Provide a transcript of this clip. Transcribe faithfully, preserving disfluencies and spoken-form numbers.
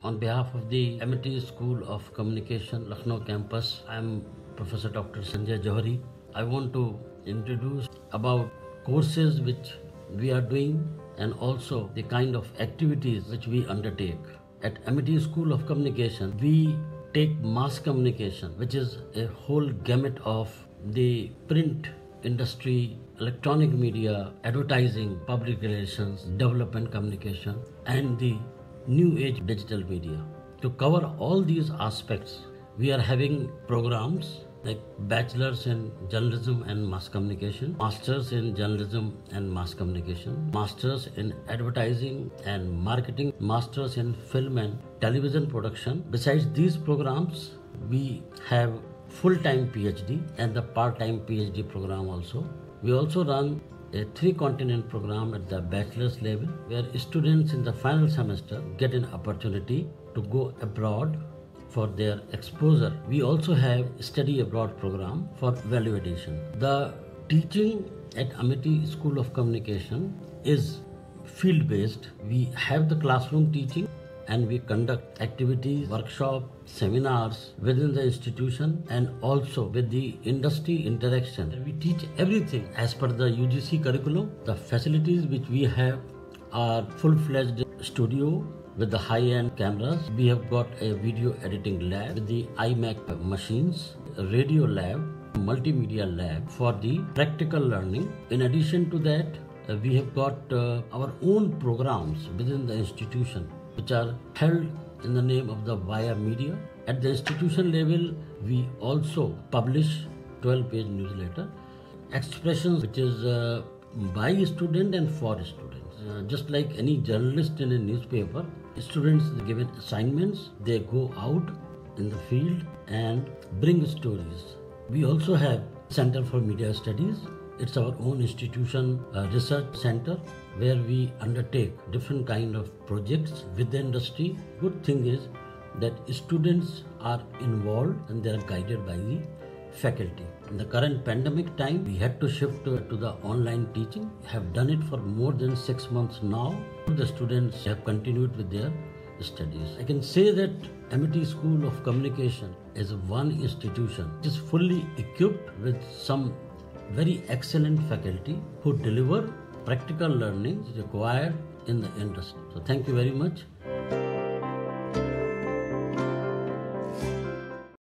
On behalf of the M I T School of Communication, Lucknow campus, I am Professor Doctor Sanjay Johari. I want to introduce about courses which we are doing and also the kind of activities which we undertake. At M I T School of Communication, we take mass communication, which is a whole gamut of the print industry, electronic media, advertising, public relations, development communication, and the new age digital media. To cover all these aspects, we are having programs like bachelor's in journalism and mass communication, master's in journalism and mass communication, master's in advertising and marketing, master's in film and television production. Besides these programs, we have full-time PhD and the part-time PhD program also. We also run a three-continent program at the bachelor's level where students in the final semester get an opportunity to go abroad for their exposure. We also have study abroad program for value addition. The teaching at M I T School of Communication is field-based. We have the classroom teaching and we conduct activities, workshops, seminars within the institution and also with the industry interaction. We teach everything as per the U G C curriculum. The facilities which we have are full-fledged studio with the high-end cameras. We have got a video editing lab with the iMac machines, a radio lab, multimedia lab for the practical learning. In addition to that, uh, we have got uh, our own programs within the institution which are held in the name of the Via Media. At the institution level, we also publish twelve-page newsletter, Expressions, which is uh, by student and for students. Uh, just like any journalist in a newspaper, students are given assignments, they go out in the field and bring stories. We also have Center for Media Studies. It's our own institution, uh, research center, where we undertake different kind of projects with the industry. Good thing is that students are involved and they are guided by the faculty. In the current pandemic time, we had to shift to, to the online teaching. We have done it for more than six months now. The students have continued with their studies. I can say that M I T School of Communication is one institution which is fully equipped with some very excellent faculty who deliver practical learning required in the industry. So thank you very much.